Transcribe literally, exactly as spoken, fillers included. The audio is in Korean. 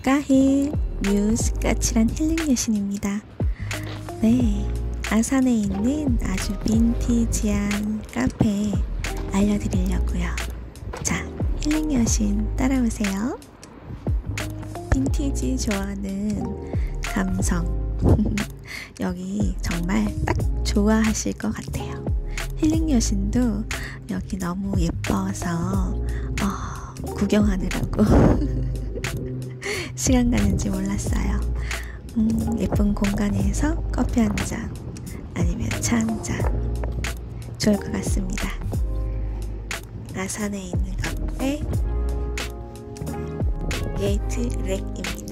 까힐 뮤스 까칠한 힐링 여신입니다. 네, 아산에 있는 아주 빈티지한 카페 알려드리려고요. 자, 힐링 여신 따라오세요. 빈티지 좋아하는 감성 여기 정말 딱 좋아하실 것 같아요. 힐링 여신도 여기 너무 예뻐서 어, 구경하느라고 시간 가는지 몰랐어요. 음, 예쁜 공간에서 커피 한 잔 아니면 차 한 잔 좋을 것 같습니다. 아산에 있는 카페 게이트 렉입니다.